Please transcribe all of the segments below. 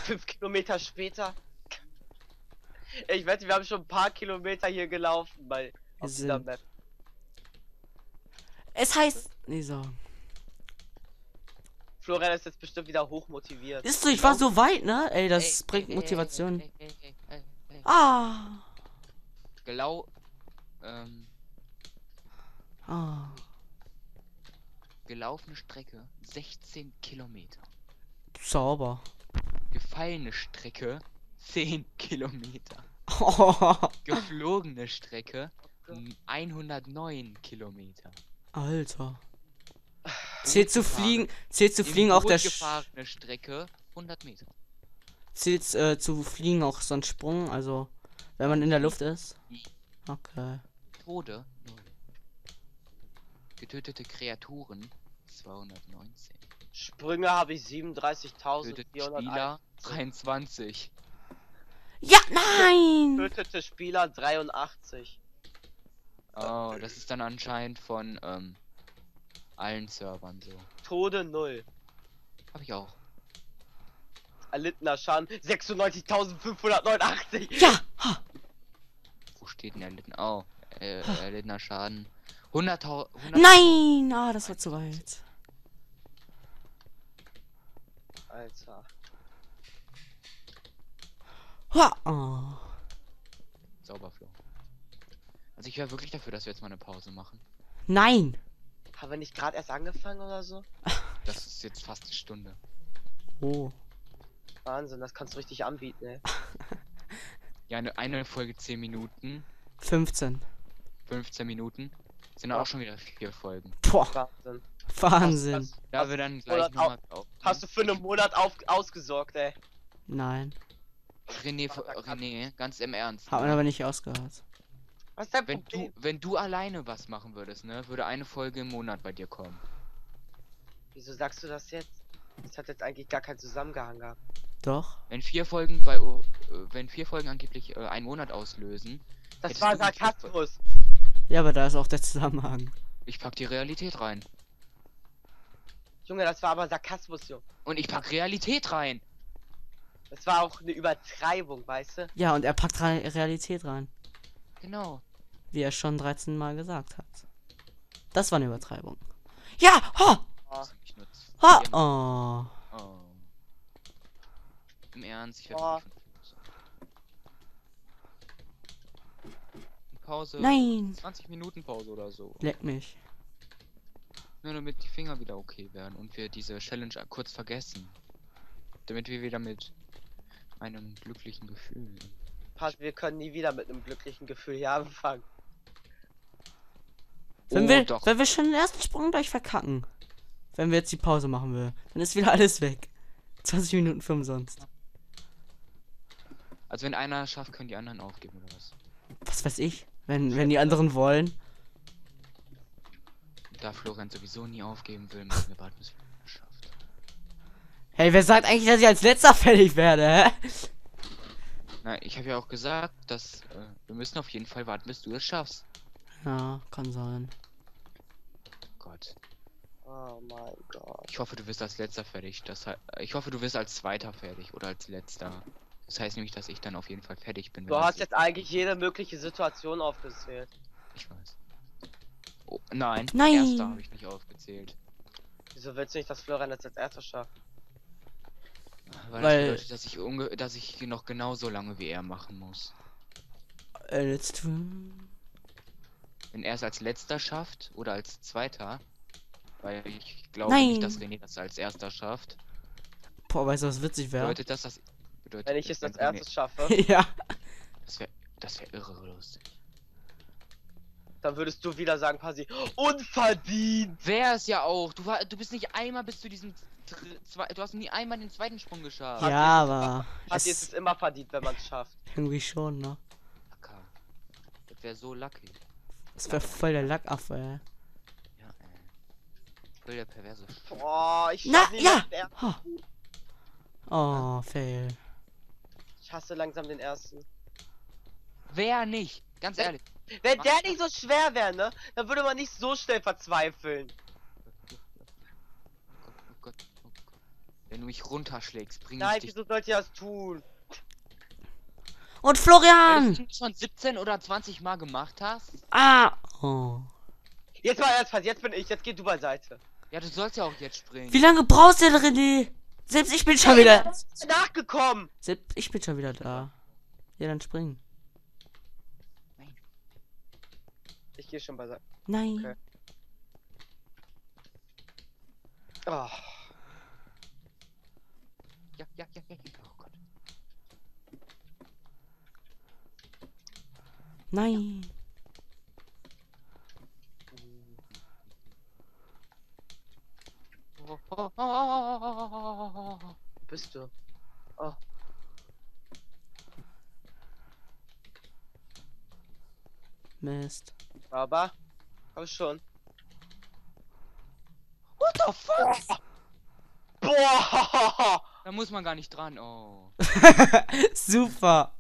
5 Kilometer später. Ich wette, wir haben schon ein paar Kilometer hier gelaufen bei Wir auf dieser sind. Map. Es heißt. Nee, so. Florian ist jetzt bestimmt wieder hoch motiviert. Ist so, ich war so weit, ne? Ey, das bringt Motivation. Ah. Ah. Gelaufene Strecke 16 Kilometer. Sauber. Gefallene Strecke 10 Kilometer. Geflogene Strecke 109 Kilometer. Alter. Zählt zu fliegen auch der gefahrene Strecke 100 Meter. Zählt zu fliegen auch so ein Sprung, also wenn man in der Luft ist? Okay. Tode 0. Getötete Kreaturen 219. Sprünge habe ich 37.400. Spieler 23. Ja, nein! Getötete Spieler 83. Oh, das ist dann anscheinend von allen Servern so. Tode 0. Hab ich auch. Erlittener Schaden 96.589. Ja! Ha. Wo steht denn erlitten? Oh, erlittener Schaden. 100.000. Nein! Ah, das war zu weit. Alter. Ha. Oh. Sauberflow. Also ich wäre wirklich dafür, dass wir jetzt mal eine Pause machen. Nein! Haben wir nicht gerade erst angefangen oder so? Das ist jetzt fast eine Stunde. Oh. Wahnsinn, das kannst du richtig anbieten, ey. Ja, eine Folge 10 Minuten, 15. 15 Minuten. Sind auch schon wieder 4 Folgen. Boah, Wahnsinn. Wahnsinn. Da wir dann gleich nochmal auf. Hast du für einen Monat ausgesorgt, ey. Nein. René, ganz im Ernst. Hat man aber nicht ausgehört. Was ist dein Problem? Wenn du alleine was machen würdest, ne, würde eine Folge im Monat bei dir kommen. Wieso sagst du das jetzt? Das hat jetzt eigentlich gar keinen Zusammenhang gehabt. Doch. Wenn 4 Folgen angeblich einen Monat auslösen. Das hättest war du nicht Sarkasmus. Ja, aber da ist auch der Zusammenhang. Ich pack die Realität rein. Junge, das war aber Sarkasmus, Junge. Und ich pack Realität rein. Das war auch eine Übertreibung, weißt du? Ja, und er packt Realität rein. Genau. Wie er schon 13 Mal gesagt hat. Das war eine Übertreibung. Ja! Ha! Oh, Ich nutze Ha! viermal. Oh. Oh. Im Ernst, ich werde Oh. wirklich von Pause. Nein! 20 Minuten Pause oder so. Leck mich. Nur damit die Finger wieder okay werden und wir diese Challenge kurz vergessen. Damit wir wieder mit einem glücklichen Gefühl. wir können nie wieder mit einem glücklichen Gefühl hier anfangen. Wenn Doch. wir schon den ersten Sprung gleich verkacken. Wenn wir jetzt die Pause machen will, dann ist wieder alles weg. 20 Minuten für umsonst. Also wenn einer schafft, können die anderen aufgeben oder was? Was weiß ich? Wenn die anderen wollen. Da Florian sowieso nie aufgeben will, müssen wir warten, bis er schafft. Hey, wer sagt eigentlich, dass ich als letzter fertig werde, hä? Na, ich habe ja auch gesagt, dass wir müssen auf jeden Fall warten, bis du es schaffst. Ja, kann sein. Gott. Oh mein Gott. Ich hoffe, du wirst als letzter fertig. Ich hoffe, du wirst als zweiter fertig oder als letzter. Das heißt nämlich, dass ich dann auf jeden Fall fertig bin. Du hast jetzt eigentlich jede mögliche Situation aufgezählt. Ich weiß. Oh, nein. Nein. Erster habe ich nicht aufgezählt. Wieso willst du nicht, dass Florian das als erster schafft? Weil das bedeutet, dass ich noch genauso lange wie er machen muss. Let's do. Wenn er es als letzter schafft oder als zweiter. Weil ich glaube Nein. nicht, dass René das als erster schafft. Boah, weißt du, was witzig wäre? Bedeutet das bedeutet, Wenn ich es als René- erstes schaffe, Ja. Das wäre irre lustig. dann würdest du wieder sagen, Pasi, unverdient! Wäre es ja auch. Du bist nicht einmal bis zu diesem du hast nie einmal den zweiten Sprung geschafft. Ja, aber. Pasi ist es immer verdient, wenn man es schafft. Irgendwie schon, ne? Lacker. Das wäre so lucky. Das wäre voll der Lackaffe, ey. Ja, ey. Voll der perverse Boah, ich Na, schaff nie ja! den ersten. Ha. Oh, fail. Ich hasse langsam den ersten. Wer nicht? Ganz ehrlich. Wenn der nicht so schwer wäre, ne? Dann würde man nicht so schnell verzweifeln. Oh Gott, oh Gott. Wenn du mich runterschlägst, bring Nein, ich dich. wieso sollt ihr das tun? Und Wenn Florian! du es schon 17 oder 20 Mal gemacht hast. Ah! Oh. Jetzt mal ernsthaft, jetzt bin ich, jetzt geh du beiseite. Ja, du sollst ja auch jetzt springen. Wie lange brauchst du denn, René? Selbst ich bin schon wieder. Nachgekommen! Selbst ich bin schon wieder da. Ja, dann springen. Ich gehe schon beiseite. Nein. Okay. Oh. Ja, ja, ja, ja. Oh Gott. Nein. Oh, oh, oh, oh. Wo bist du? Oh. Mist. Aber. Komm schon. What the fuck? Boah! Da muss man gar nicht dran. Oh. Super.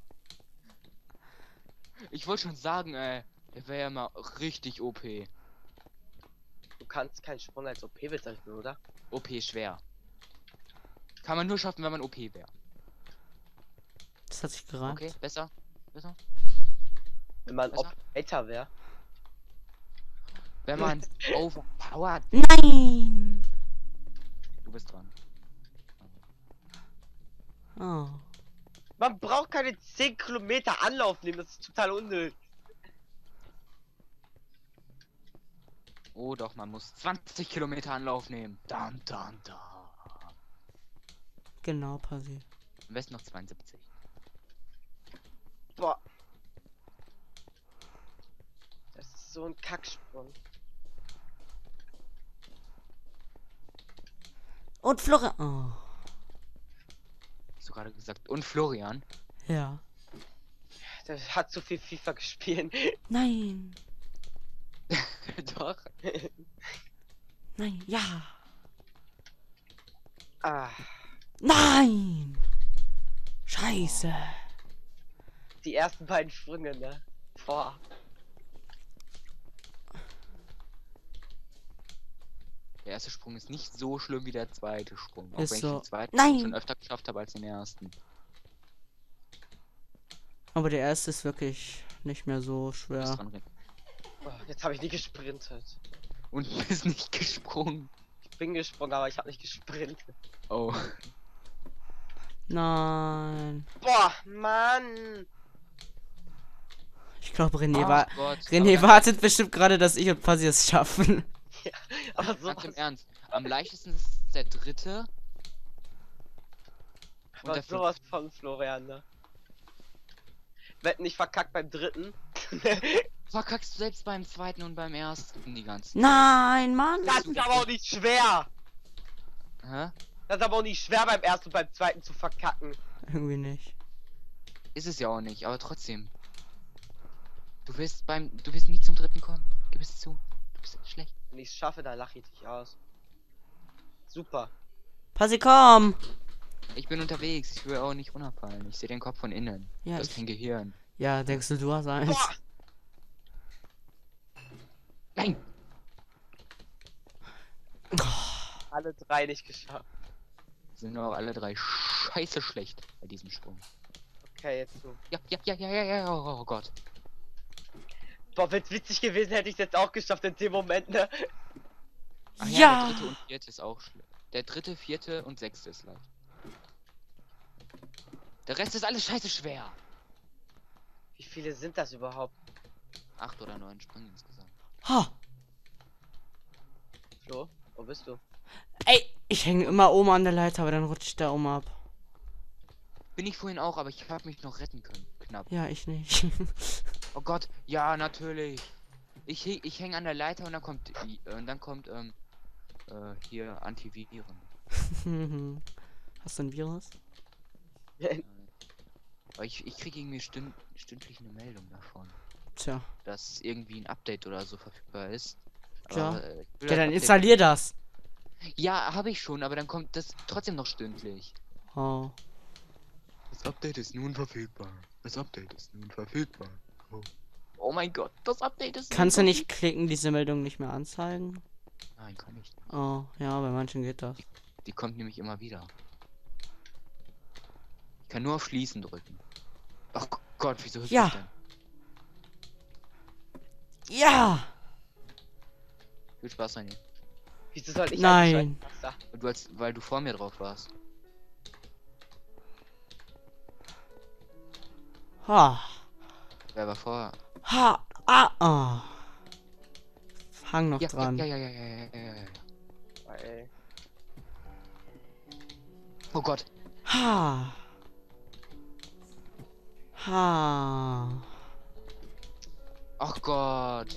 Ich wollte schon sagen, der wäre ja mal richtig OP. Du kannst keinen Sprung als OP bezeichnen, oder? OP schwer. Kann man nur schaffen, wenn man OP wäre. Das hat sich gereimt. Okay, besser. Besser. Wenn man Besser? Operator wäre. Wenn man overpowered. Nein. Du bist dran. Oh. Man braucht keine 10 Kilometer Anlauf nehmen, das ist total unnötig. Oh doch, man muss 20 Kilometer Anlauf nehmen. Dam, dam, dam. Genau, Pasi. Am besten noch 72. Boah. Das ist so ein Kacksprung. Und Florian. Oh. Hast du gerade gesagt? Und Florian? Ja. Der hat zu viel FIFA gespielt. Nein. Doch. Nein. Ja. Ah, Nein. Scheiße. die ersten beiden Sprünge, ne? Boah. Der erste Sprung ist nicht so schlimm wie der zweite Sprung. Auch Ist wenn ich so. den zweiten Nein. schon öfter geschafft habe als den ersten. Aber der erste ist wirklich nicht mehr so Du bist schwer. dran, Rick. Oh, jetzt habe ich nie gesprintet. Und du bist nicht gesprungen. Ich bin gesprungen, aber ich habe nicht gesprintet. Oh. Nein. Boah, Mann. Ich glaube, René, Ach Gott. René Aber wartet bestimmt gerade, dass ich und Pasi es schaffen. Aber so ganz im Ernst. Am leichtesten ist der dritte. Und aber der sowas von Florian, ne? Wetten, ich verkackt beim dritten. Verkackst du selbst beim zweiten und beim ersten die ganzen. Nein, Mann. Das ist aber auch nicht schwer. Hä? Das ist aber auch nicht schwer beim ersten und beim zweiten zu verkacken. Irgendwie nicht. Ist es ja auch nicht, aber trotzdem. Du wirst nie zum dritten kommen. Gib es zu. Du bist schlecht. Wenn ich es schaffe, dann lache ich dich aus. Super. Pasi, komm. Ich bin unterwegs, ich will auch nicht runterfallen. Ich sehe den Kopf von innen. Ja, Das ist kein Gehirn. Ja, denkst du hast eins? Boah. Nein! Alle drei nicht geschafft. Sind auch alle drei scheiße schlecht bei diesem Sprung. Okay, jetzt du. Ja, ja, ja, ja, ja, ja, oh Gott. Boah, wenn's witzig gewesen, hätte ich es jetzt auch geschafft in dem Moment, ne? Ach Ja. Der dritte und vierte ist auch schlecht. Der dritte, vierte und sechste ist leicht. Der Rest ist alles scheiße schwer. Wie viele sind das überhaupt? 8 oder 9 Sprünge insgesamt. Ha. Flo, wo bist du? Ey, ich hänge immer oben an der Leiter, aber dann rutsche ich da oben ab. Bin ich vorhin auch, aber ich habe mich noch retten können. Knapp. Ja, ich nicht. Oh Gott, ja, natürlich. Ich hänge an der Leiter und dann kommt hier Antiviren. Hast du ein Virus? Aber ich kriege irgendwie stündlich eine Meldung davon, Tja. dass irgendwie ein Update oder so verfügbar ist. Tja. Aber, ich will Ja, das dann Update- installier das. Ja, habe ich schon, aber dann kommt das trotzdem noch stündlich. Oh. Das Update ist nun verfügbar. Das Update ist nun verfügbar. Oh mein Gott, das Update ist. Kannst du nun nicht klicken, diese Meldung nicht mehr anzeigen? Nein, kann ich nicht. Oh, ja, bei manchen geht das. Die kommt nämlich immer wieder. Ich kann nur auf Schließen drücken. Ach Gott, wieso hüpft Ja. ich denn? Ja! Viel Spaß, René. Wieso soll ich Nein. eigentlich Wasser? Weil du vor mir drauf warst. Ha. Wer war vorher? Ha. Ah. Ah. Hang noch Ja, dran. ja. Ey. Oh Gott. Ha. Ha. Ach Gott.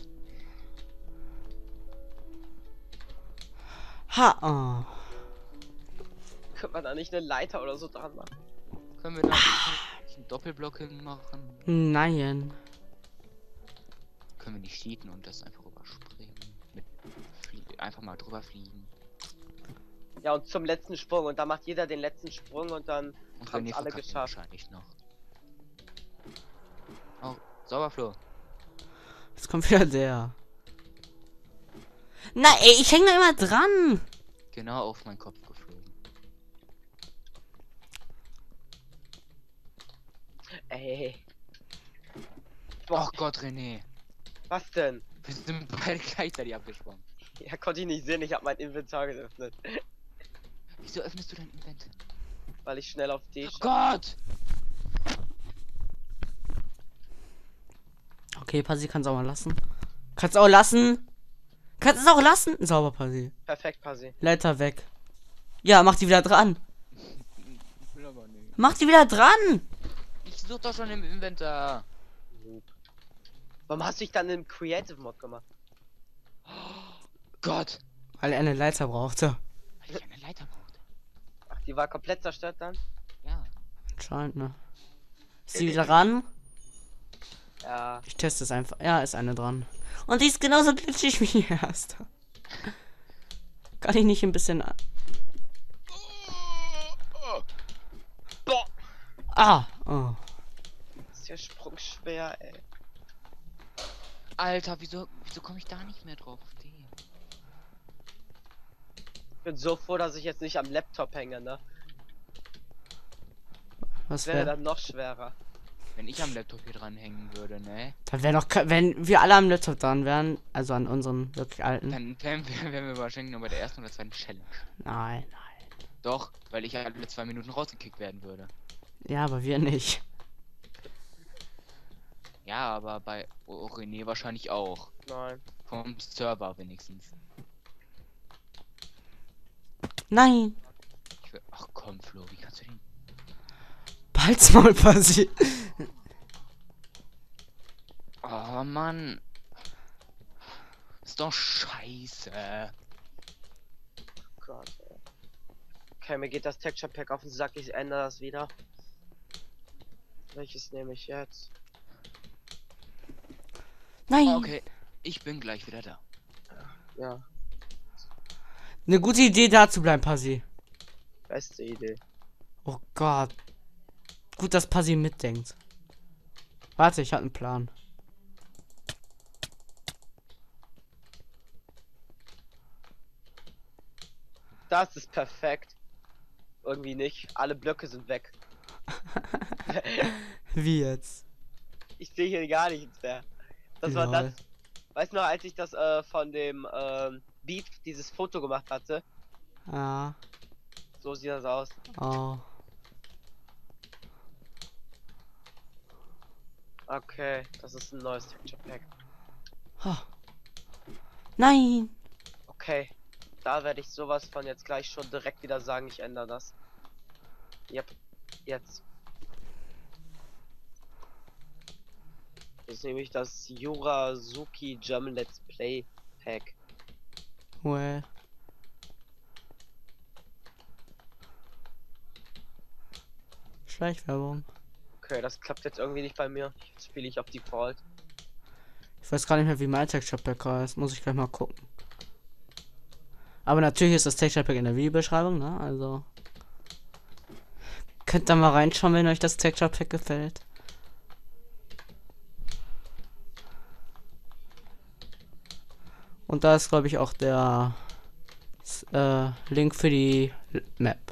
Ha. Ah. Könnte man da nicht eine Leiter oder so dran machen? Können wir da nicht einen Doppelblock hinmachen? Nein. Können wir nicht cheaten und das einfach überspringen? Einfach mal drüber fliegen. Ja, und zum letzten Sprung. Und dann macht jeder den letzten Sprung und dann Und haben René es alle verkackt ihn geschafft. wahrscheinlich noch. Oh, sauber, Flo. Jetzt kommt wieder der. Na, ey, ich hänge da immer dran. Genau auf meinen Kopf geflogen. Ey. Oh Gott, René. Was denn? Wir sind beide gleichzeitig abgesprungen. Ja, konnte ich nicht sehen. Ich habe mein Inventar geöffnet. Wieso öffnest du dein Invent? Weil ich schnell auf D Oh Gott! Okay, Pasi kann's auch mal lassen. Kannst auch lassen. Kannst es auch lassen. Sauber, Pasi. Perfekt, Pasi. Leiter weg. Ja, mach die wieder dran. Ich will aber nicht. Mach die wieder dran. Ich such doch schon im Inventar. Warum hast du dich dann im Creative Mod gemacht? Gott! Weil er eine Leiter brauchte. Weil ich eine Leiter brauchte. Ach, die war komplett zerstört dann? Ja. Anscheinend, ne? Ist die wieder ran? Ja. Ich teste es einfach. Ja, ist eine dran. Und die ist genauso glitschig wie die erste. Kann ich nicht ein bisschen... Boah! Ah! Oh. Ist der Sprung schwer, ey. Alter, wieso komme ich da nicht mehr drauf? Auf den? Ich bin so froh, dass ich jetzt nicht am Laptop hänge, ne? Was Wäre wäre... dann noch schwerer. Wenn ich am Laptop hier dran hängen würde, ne? Dann wäre noch... Wenn wir alle am Laptop dran wären, also an unseren wirklich alten... Dann wären wir wahrscheinlich nur bei der ersten oder zweiten Challenge. Nein, nein. Doch, weil ich alle 2 Minuten rausgekickt werden würde. Ja, aber wir nicht. Ja, aber bei René wahrscheinlich auch. Nein. Vom Server wenigstens. Nein! Ach komm, Flo, wie kannst du den... Balzmaul, Pasi. Oh Mann. Ist doch scheiße. Gott, ey. Okay, mir geht das Texture Pack auf den Sack, ich ändere das wieder. Welches nehme ich jetzt? Nein! Okay, ich bin gleich wieder da. Ja, Eine gute Idee, da zu bleiben, Pasi. beste Idee. Oh Gott. Gut, dass Pasi mitdenkt. Warte, ich habe einen Plan. Das ist perfekt. Irgendwie nicht. Alle Blöcke sind weg. Wie jetzt? Ich sehe hier gar nichts mehr. Das war Lol. das. Weißt du noch, als ich das von dem Beat dieses Foto gemacht hatte? Ah. So sieht das aus. Oh. Okay, das ist ein neues Texture Pack. Ha. Nein! Okay, da werde ich sowas von jetzt gleich schon direkt wieder sagen, ich ändere das. Yep, jetzt. Das ist nämlich das Yurazuki Jam Let's Play Pack. Well. Schleichwerbung. Okay, das klappt jetzt irgendwie nicht bei mir. Jetzt spiele ich auf Default. Ich weiß gar nicht mehr, wie mein Texture Pack heißt. Muss ich gleich mal gucken. Aber natürlich ist das Texture Pack in der Videobeschreibung, ne? Also. Könnt da mal reinschauen, wenn euch das Texture Pack gefällt. Und da ist, glaube ich, auch der Link für die Map.